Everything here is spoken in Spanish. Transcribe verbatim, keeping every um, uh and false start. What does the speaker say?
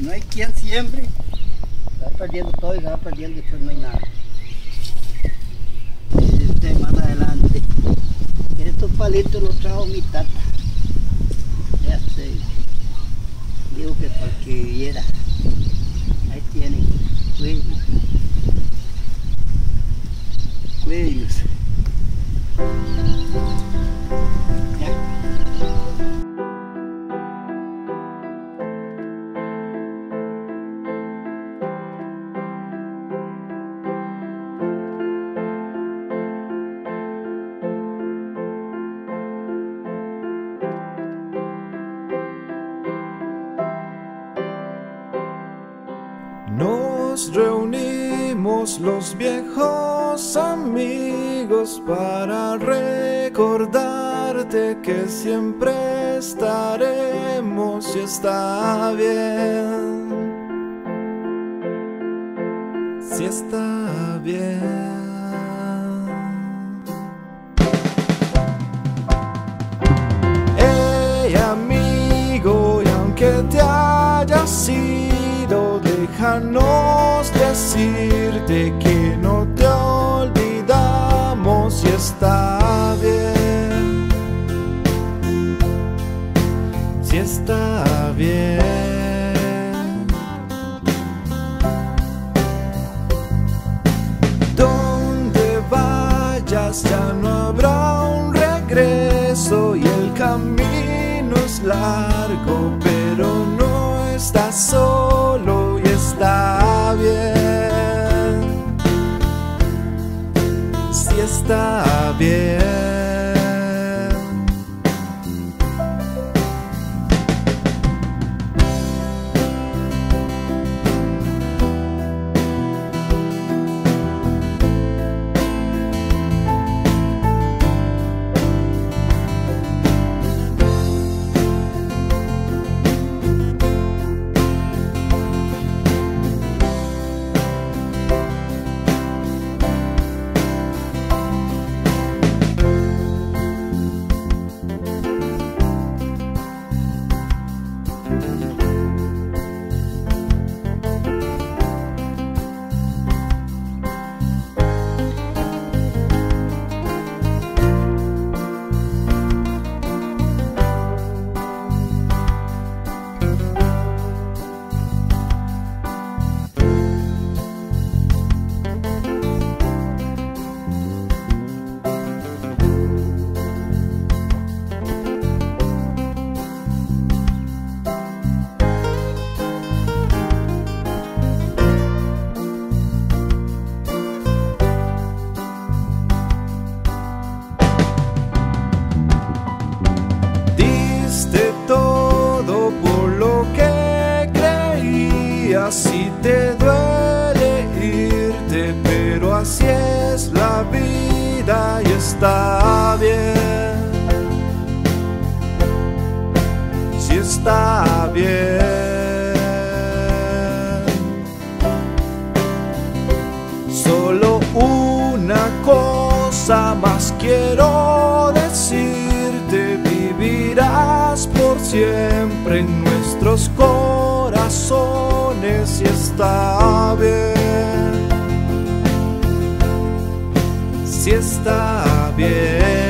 no hay quien siembre, se va perdiendo todo y se va perdiendo y después no hay nada. Y este más adelante, estos palitos los trajo mi tata, ya sé, digo que para que viviera. Ahí tienen, cuídenlos, cuídenlos. Nos reunimos los viejos amigos para recordarte que siempre estaremos y está bien, si está bien. Hey amigo, y aunque te hayas ido, déjanos decirte que no te olvidamos y está bien, si está bien. Donde vayas ya no habrá un regreso y el camino es largo, pero no estás solo y está bien, si está bien. Si te duele irte, pero así es la vida y está bien, si está bien. Solo una cosa más quiero decirte: vivirás por siempre en nuestros corazones y está bien, si está bien.